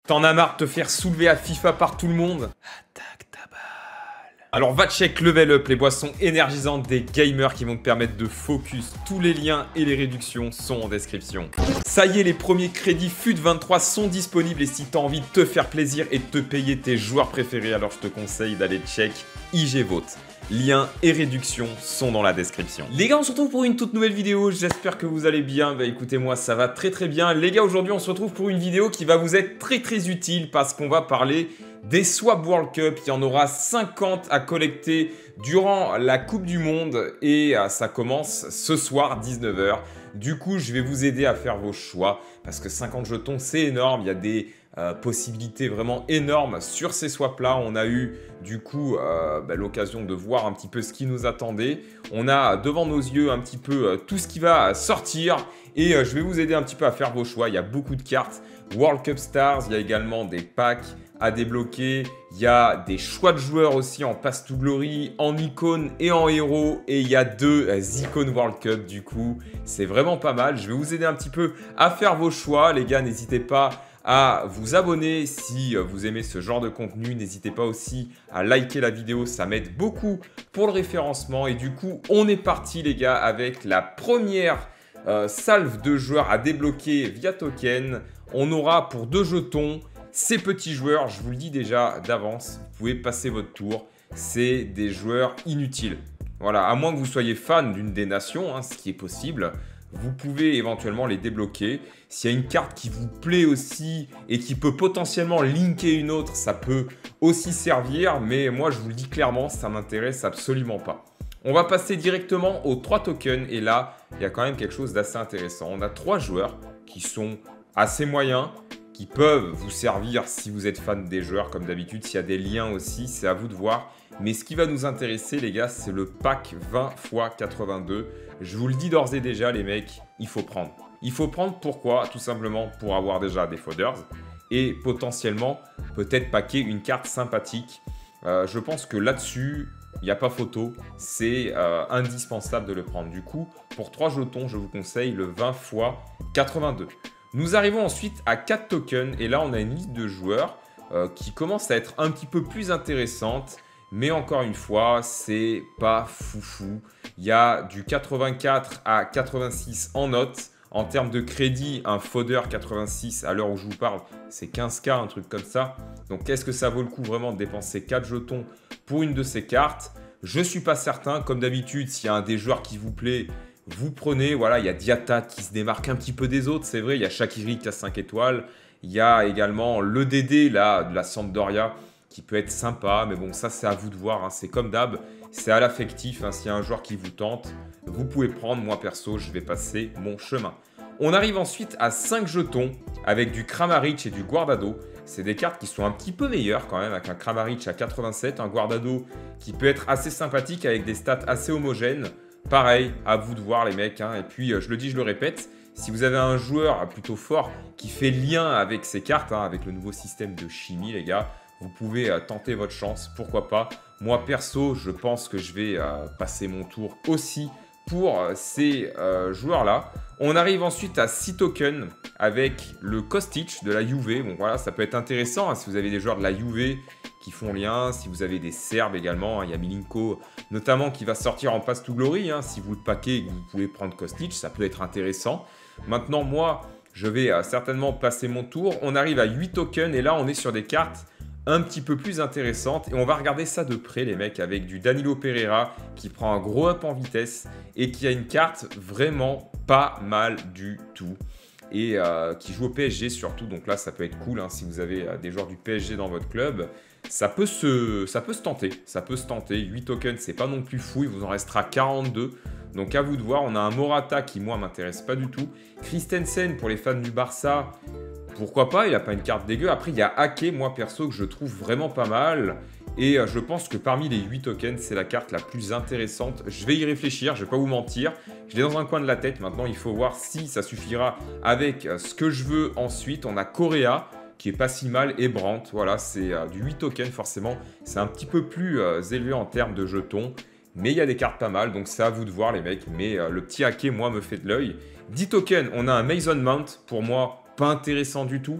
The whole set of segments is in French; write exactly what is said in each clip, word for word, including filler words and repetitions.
T'en as marre de te faire soulever à FIFA par tout le monde? Attaque ta balle. Alors va check Level Up, les boissons énergisantes des gamers qui vont te permettre de focus. Tous les liens et les réductions sont en description. Ça y est, les premiers crédits F U T vingt-trois sont disponibles et si t'as envie de te faire plaisir et de te payer tes joueurs préférés, alors je te conseille d'aller check I G Vote. Liens et réductions sont dans la description. Les gars, on se retrouve pour une toute nouvelle vidéo. J'espère que vous allez bien. Bah écoutez, moi ça va très très bien. Les gars, aujourd'hui on se retrouve pour une vidéo qui va vous être très très utile parce qu'on va parler des Swap World Cup. Il y en aura cinquante à collecter durant la Coupe du Monde et euh, ça commence ce soir dix-neuf heures. Du coup, je vais vous aider à faire vos choix parce que cinquante jetons, c'est énorme. Il y a des euh, possibilités vraiment énormes sur ces swaps-là. On a eu du coup euh, bah, l'occasion de voir un petit peu ce qui nous attendait. On a devant nos yeux un petit peu euh, tout ce qui va sortir et euh, je vais vous aider un petit peu à faire vos choix. Il y a beaucoup de cartes. World Cup Stars, il y a également des packs à débloquer. Il y a des choix de joueurs aussi en Pass to Glory, en icône et en héros. Et il y a deux euh, icônes World Cup du coup. C'est vraiment pas mal. Je vais vous aider un petit peu à faire vos choix. Les gars, n'hésitez pas à vous abonner si vous aimez ce genre de contenu. N'hésitez pas aussi à liker la vidéo, ça m'aide beaucoup pour le référencement. Et du coup, on est parti les gars avec la première euh, salve de joueurs à débloquer via token. On aura pour deux jetons ces petits joueurs, je vous le dis déjà d'avance, vous pouvez passer votre tour. C'est des joueurs inutiles. Voilà, à moins que vous soyez fan d'une des nations, hein, ce qui est possible. Vous pouvez éventuellement les débloquer. S'il y a une carte qui vous plaît aussi et qui peut potentiellement linker une autre, ça peut aussi servir. Mais moi, je vous le dis clairement, ça ne m'intéresse absolument pas. On va passer directement aux trois tokens. Et là, il y a quand même quelque chose d'assez intéressant. On a trois joueurs qui sont assez moyens, qui peuvent vous servir si vous êtes fan des joueurs comme d'habitude. S'il y a des liens aussi, c'est à vous de voir. Mais ce qui va nous intéresser, les gars, c'est le pack vingt fois quatre-vingt-deux. Je vous le dis d'ores et déjà, les mecs, il faut prendre. Il faut prendre pourquoi? Tout simplement pour avoir déjà des fodders et potentiellement peut-être packer une carte sympathique. Euh, je pense que là-dessus, il n'y a pas photo. C'est euh, indispensable de le prendre. Du coup, pour trois jetons, je vous conseille le vingt fois quatre-vingt-deux. Nous arrivons ensuite à quatre tokens et là, on a une liste de joueurs euh, qui commence à être un petit peu plus intéressante. Mais encore une fois, c'est pas foufou. Il y a du quatre-vingt-quatre à quatre-vingt-six en note. En termes de crédit, un fodder quatre-vingt-six à l'heure où je vous parle, c'est quinze K, un truc comme ça. Donc, est-ce que ça vaut le coup vraiment de dépenser quatre jetons pour une de ces cartes? Je ne suis pas certain. Comme d'habitude, s'il y a un des joueurs qui vous plaît, vous prenez. Voilà, il y a Diatta qui se démarque un petit peu des autres. C'est vrai, il y a Shaqiri qui a cinq étoiles. Il y a également le D D là, de la Sampdoria qui peut être sympa, mais bon, ça c'est à vous de voir, hein. C'est comme d'hab, c'est à l'affectif, hein. S'il y a un joueur qui vous tente, vous pouvez prendre. Moi perso, je vais passer mon chemin. On arrive ensuite à cinq jetons avec du Kramaric et du Guardado. C'est des cartes qui sont un petit peu meilleures quand même, avec un Kramaric à quatre-vingt-sept, un Guardado qui peut être assez sympathique avec des stats assez homogènes. Pareil, à vous de voir les mecs, hein. Et puis, je le dis, je le répète, si vous avez un joueur plutôt fort qui fait lien avec ces cartes, hein, avec le nouveau système de chimie, les gars, vous pouvez euh, tenter votre chance, pourquoi pas. Moi, perso, je pense que je vais euh, passer mon tour aussi pour euh, ces euh, joueurs-là. On arrive ensuite à six tokens avec le Kostic de la Juve. Bon, voilà, ça peut être intéressant hein, si vous avez des joueurs de la Juve qui font lien, si vous avez des Serbes également. Hein, il y a Milinko notamment qui va sortir en Pass to Glory. Hein, si vous le paquez et que vous pouvez prendre Kostic, ça peut être intéressant. Maintenant, moi, je vais euh, certainement passer mon tour. On arrive à huit tokens et là, on est sur des cartes un petit peu plus intéressante et on va regarder ça de près les mecs avec du Danilo Pereira qui prend un gros up en vitesse et qui a une carte vraiment pas mal du tout et euh, qui joue au P S G surtout, donc là ça peut être cool hein, si vous avez euh, des joueurs du P S G dans votre club, ça peut se, ça peut se tenter, ça peut se tenter, huit tokens c'est pas non plus fou, il vous en restera quarante-deux. Donc à vous de voir, on a un Morata qui moi m'intéresse pas du tout, Christensen pour les fans du Barça, pourquoi pas, il n'a pas une carte dégueu. Après, il y a Ake, moi perso, que je trouve vraiment pas mal. Et euh, je pense que parmi les huit tokens, c'est la carte la plus intéressante. Je vais y réfléchir, je ne vais pas vous mentir. Je l'ai dans un coin de la tête. Maintenant, il faut voir si ça suffira avec euh, ce que je veux ensuite. On a Correa, qui est pas si mal, et Brandt. Voilà, c'est euh, du huit tokens forcément. C'est un petit peu plus euh, élevé en termes de jetons. Mais il y a des cartes pas mal, donc c'est à vous de voir les mecs. Mais euh, le petit Ake, moi, me fait de l'œil. dix tokens, on a un Mason Mount, pour moi, pas intéressant du tout.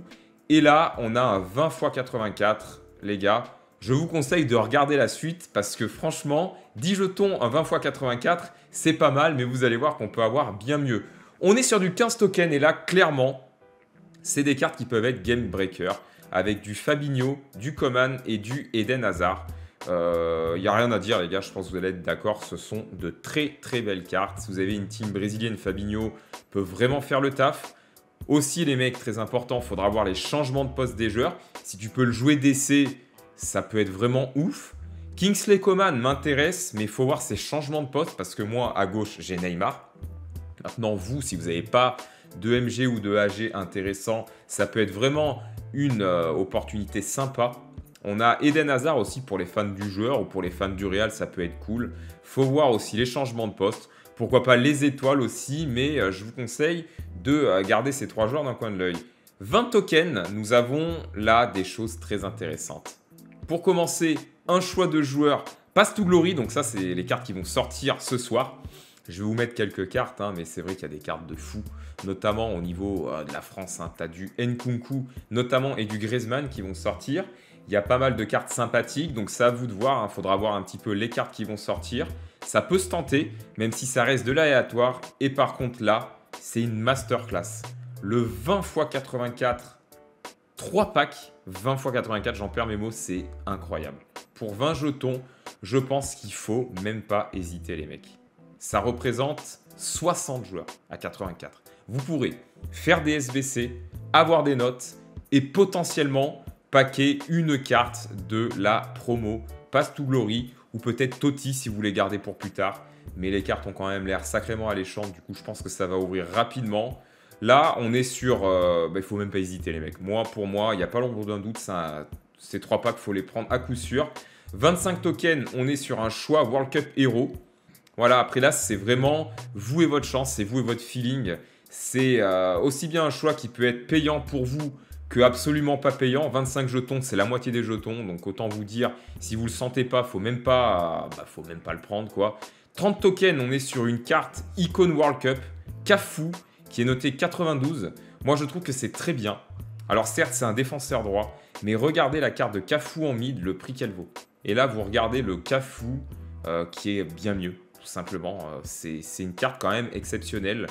Et là, on a un vingt fois quatre-vingt-quatre, les gars. Je vous conseille de regarder la suite parce que franchement, dix jetons, un vingt fois quatre-vingt-quatre, c'est pas mal, mais vous allez voir qu'on peut avoir bien mieux. On est sur du quinze tokens et là, clairement, c'est des cartes qui peuvent être game breaker avec du Fabinho, du Coman et du Eden Hazard. Il euh, n'y a rien à dire, les gars, je pense que vous allez être d'accord. Ce sont de très très belles cartes. Si vous avez une team brésilienne, Fabinho peut vraiment faire le taf. Aussi, les mecs, très important, il faudra voir les changements de poste des joueurs. Si tu peux le jouer D C, ça peut être vraiment ouf. Kingsley Coman m'intéresse, mais il faut voir ses changements de poste parce que moi, à gauche, j'ai Neymar. Maintenant, vous, si vous n'avez pas de M G ou de A G intéressant, ça peut être vraiment une euh, opportunité sympa. On a Eden Hazard aussi pour les fans du joueur ou pour les fans du Real, ça peut être cool. Faut voir aussi les changements de poste. Pourquoi pas les étoiles aussi, mais euh, je vous conseille de euh, garder ces trois joueurs d'un coin de l'œil. vingt tokens, nous avons là des choses très intéressantes. Pour commencer, un choix de joueur Pass to Glory, donc ça c'est les cartes qui vont sortir ce soir. Je vais vous mettre quelques cartes, hein, mais c'est vrai qu'il y a des cartes de fou, notamment au niveau euh, de la France. Hein. Tu as du Nkunku notamment et du Griezmann qui vont sortir. Il y a pas mal de cartes sympathiques, donc c'est à vous de voir. Il hein. faudra voir un petit peu les cartes qui vont sortir. Ça peut se tenter, même si ça reste de l'aléatoire. Et par contre là, c'est une masterclass. Le vingt fois quatre-vingt-quatre, trois packs, vingt fois quatre-vingt-quatre, j'en perds mes mots, c'est incroyable. Pour vingt jetons, je pense qu'il faut même pas hésiter les mecs. Ça représente soixante joueurs à quatre-vingt-quatre. Vous pourrez faire des S B C, avoir des notes et potentiellement paquer une carte de la promo Pass to Glory ou peut-être Totti si vous voulez garder pour plus tard. Mais les cartes ont quand même l'air sacrément alléchantes. Du coup, je pense que ça va ouvrir rapidement. Là, on est sur... Euh, bah, il ne faut même pas hésiter, les mecs. Moi, pour moi, il n'y a pas l'ombre d'un doute. Ça, ces trois packs, il faut les prendre à coup sûr. vingt-cinq tokens, on est sur un choix World Cup Hero. Voilà, après là, c'est vraiment vous et votre chance, c'est vous et votre feeling. C'est euh, aussi bien un choix qui peut être payant pour vous que absolument pas payant. vingt-cinq jetons, c'est la moitié des jetons. Donc autant vous dire, si vous ne le sentez pas, faut même pas, bah, faut même pas le prendre, quoi. trente tokens, on est sur une carte Icon World Cup, Cafu, qui est notée quatre-vingt-douze. Moi, je trouve que c'est très bien. Alors certes, c'est un défenseur droit, mais regardez la carte de Cafu en mid, le prix qu'elle vaut. Et là, vous regardez le Cafu euh, qui est bien mieux, tout simplement. Euh, c'est une carte quand même exceptionnelle.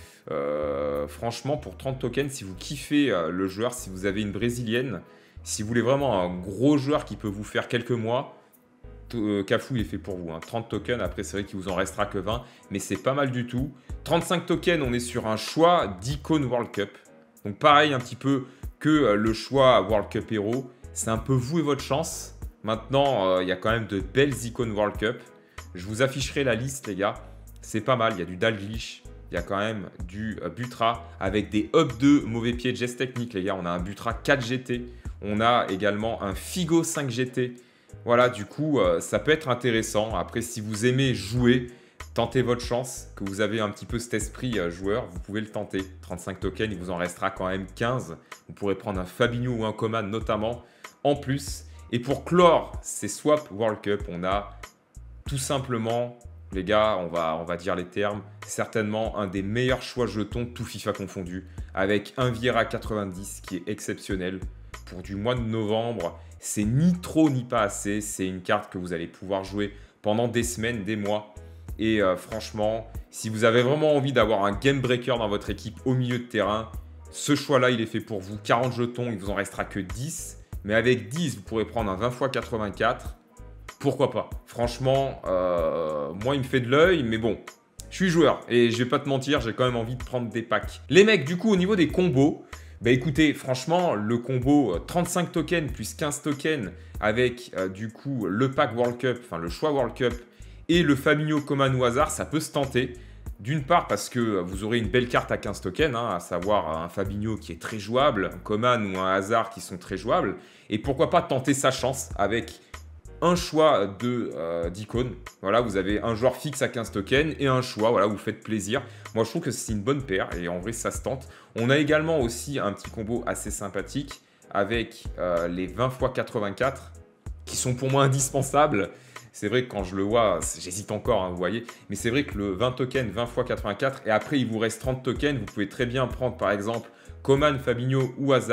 Euh, franchement, pour trente tokens, si vous kiffez euh, le joueur, si vous avez une brésilienne, si vous voulez vraiment un gros joueur qui peut vous faire quelques mois, euh, Cafu il est fait pour vous. Hein. trente tokens, après c'est vrai qu'il vous en restera que vingt, mais c'est pas mal du tout. trente-cinq tokens, on est sur un choix d'Icon World Cup. Donc pareil un petit peu que euh, le choix World Cup Hero. C'est un peu vous et votre chance. Maintenant, il euh, y a quand même de belles icônes World Cup. Je vous afficherai la liste, les gars. C'est pas mal. Il y a du Dalglish. Il y a quand même du euh, Butra avec des up deux mauvais pieds de geste technique, les gars. On a un Butra quatre G T. On a également un Figo cinq G T. Voilà, du coup, euh, ça peut être intéressant. Après, si vous aimez jouer, tentez votre chance. Que vous avez un petit peu cet esprit euh, joueur, vous pouvez le tenter. trente-cinq tokens, il vous en restera quand même quinze. Vous pourrez prendre un Fabinho ou un Coman notamment en plus. Et pour clore ces swaps World Cup, on a tout simplement, les gars, on va, on va dire les termes, certainement un des meilleurs choix jetons, tout FIFA confondu, avec un Vieira quatre-vingt-dix qui est exceptionnel. Pour du mois de novembre, c'est ni trop ni pas assez. C'est une carte que vous allez pouvoir jouer pendant des semaines, des mois. Et euh, franchement, si vous avez vraiment envie d'avoir un game breaker dans votre équipe au milieu de terrain, ce choix-là, il est fait pour vous. quarante jetons, il vous en restera que dix. Mais avec dix, vous pourrez prendre un vingt fois quatre-vingt-quatre. Pourquoi pas? Franchement, euh, moi, il me fait de l'œil, mais bon, je suis joueur. Et je vais pas te mentir, j'ai quand même envie de prendre des packs. Les mecs, du coup, au niveau des combos, bah écoutez, franchement, le combo trente-cinq tokens plus quinze tokens avec, euh, du coup, le pack World Cup, enfin, le choix World Cup et le Fabinho Coman au hasard, ça peut se tenter. D'une part parce que vous aurez une belle carte à quinze tokens, hein, à savoir un Fabinho qui est très jouable, un Coman ou un Hazard qui sont très jouables. Et pourquoi pas tenter sa chance avec un choix d'icônes. Euh, voilà, vous avez un joueur fixe à quinze tokens et un choix, voilà, vous faites plaisir. Moi, je trouve que c'est une bonne paire et en vrai, ça se tente. On a également aussi un petit combo assez sympathique avec euh, les vingt fois quatre-vingt-quatre qui sont pour moi indispensables. C'est vrai que quand je le vois, j'hésite encore, hein, vous voyez. Mais c'est vrai que le vingt tokens, vingt fois quatre-vingt-quatre, et après il vous reste trente tokens, vous pouvez très bien prendre par exemple Coman, Fabinho ou Hazard.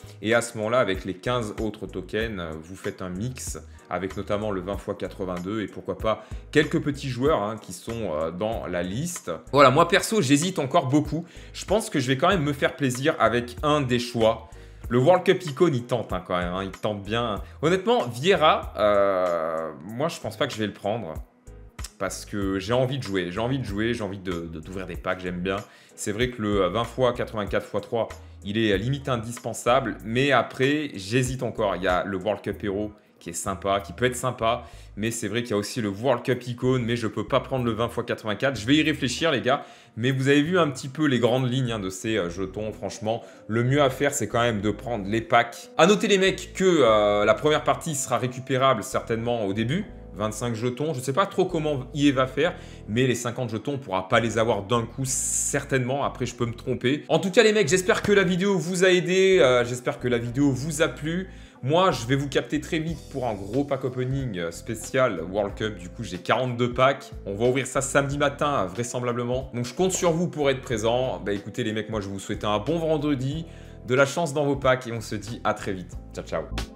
Et à ce moment-là, avec les quinze autres tokens, vous faites un mix avec notamment le vingt fois quatre-vingt-deux et pourquoi pas quelques petits joueurs hein, qui sont euh, dans la liste. Voilà, moi perso, j'hésite encore beaucoup. Je pense que je vais quand même me faire plaisir avec un des choix. Le World Cup Icon, il tente hein, quand même, hein, il tente bien. Honnêtement, Vieira, euh, moi je pense pas que je vais le prendre. Parce que j'ai envie de jouer, j'ai envie de jouer, j'ai envie de, de, d'ouvrir des packs, j'aime bien. C'est vrai que le vingt fois quatre-vingt-quatre fois trois, il est limite indispensable. Mais après, j'hésite encore. Il y a le World Cup Hero qui est sympa, qui peut être sympa. Mais c'est vrai qu'il y a aussi le World Cup Icon, mais je ne peux pas prendre le vingt fois quatre-vingt-quatre. Je vais y réfléchir, les gars. Mais vous avez vu un petit peu les grandes lignes hein, de ces euh, jetons. Franchement, le mieux à faire, c'est quand même de prendre les packs. À noter, les mecs, que euh, la première partie sera récupérable certainement au début. vingt-cinq jetons, je ne sais pas trop comment I E va faire, mais les cinquante jetons, on ne pourra pas les avoir d'un coup, certainement. Après, je peux me tromper. En tout cas, les mecs, j'espère que la vidéo vous a aidé. Euh, j'espère que la vidéo vous a plu. Moi, je vais vous capter très vite pour un gros pack opening spécial World Cup. Du coup, j'ai quarante-deux packs. On va ouvrir ça samedi matin, vraisemblablement. Donc, je compte sur vous pour être présent. Bah, écoutez, les mecs, moi, je vous souhaite un bon vendredi, de la chance dans vos packs et on se dit à très vite. Ciao, ciao.